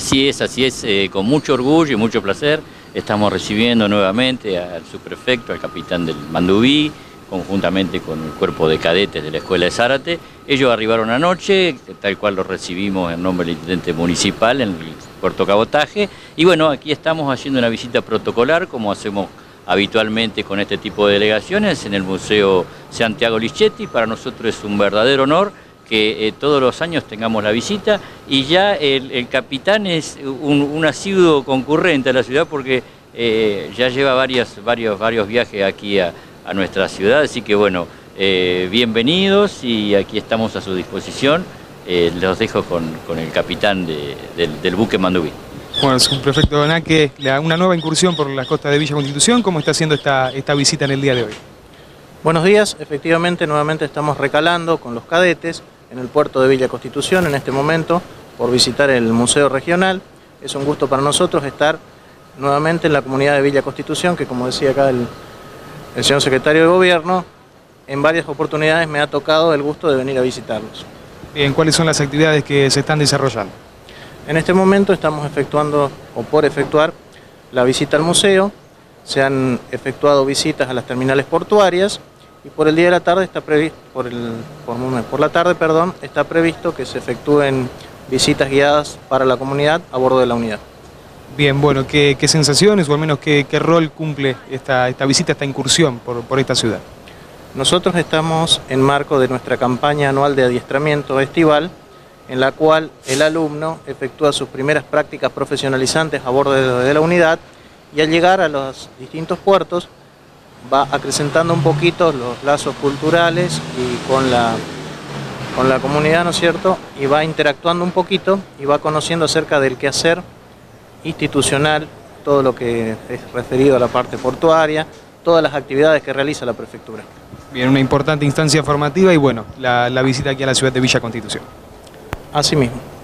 Así es, con mucho orgullo y mucho placer estamos recibiendo nuevamente al subprefecto, al capitán del Mandubí, conjuntamente con el cuerpo de cadetes de la Escuela de Zárate. Ellos arribaron anoche, tal cual los recibimos en nombre del intendente municipal en el puerto Cabotaje. Y bueno, aquí estamos haciendo una visita protocolar, como hacemos habitualmente con este tipo de delegaciones, en el Museo Santiago Lichetti. Para nosotros es un verdadero honor que todos los años tengamos la visita, y ya el capitán es un asiduo concurrente a la ciudad porque ya lleva varios viajes aquí a nuestra ciudad, así que bueno, bienvenidos y aquí estamos a su disposición. Los dejo con el capitán del buque Mandubí. Bueno, subprefecto Donaque, una nueva incursión por las costas de Villa Constitución. ¿Cómo está haciendo esta visita en el día de hoy? Buenos días, efectivamente nuevamente estamos recalando con los cadetes en el puerto de Villa Constitución en este momento por visitar el Museo Regional. Es un gusto para nosotros estar nuevamente en la comunidad de Villa Constitución, que como decía acá el señor secretario de Gobierno, en varias oportunidades me ha tocado el gusto de venir a visitarlos. Bien, ¿cuáles son las actividades que se están desarrollando? En este momento estamos efectuando o por efectuar la visita al museo. Se han efectuado visitas a las terminales portuarias y por el día de la tarde está previsto, por la tarde, está previsto que se efectúen visitas guiadas para la comunidad a bordo de la unidad. Bien, bueno, ¿qué sensaciones o al menos qué rol cumple esta visita, esta incursión por esta ciudad? Nosotros estamos en marco de nuestra campaña anual de adiestramiento estival, en la cual el alumno efectúa sus primeras prácticas profesionalizantes a bordo de la unidad, y al llegar a los distintos puertos va acrecentando un poquito los lazos culturales y con la comunidad, ¿no es cierto? Y va interactuando un poquito y va conociendo acerca del quehacer institucional, todo lo que es referido a la parte portuaria, todas las actividades que realiza la prefectura. Bien, una importante instancia formativa y bueno, la visita aquí a la ciudad de Villa Constitución. Así mismo.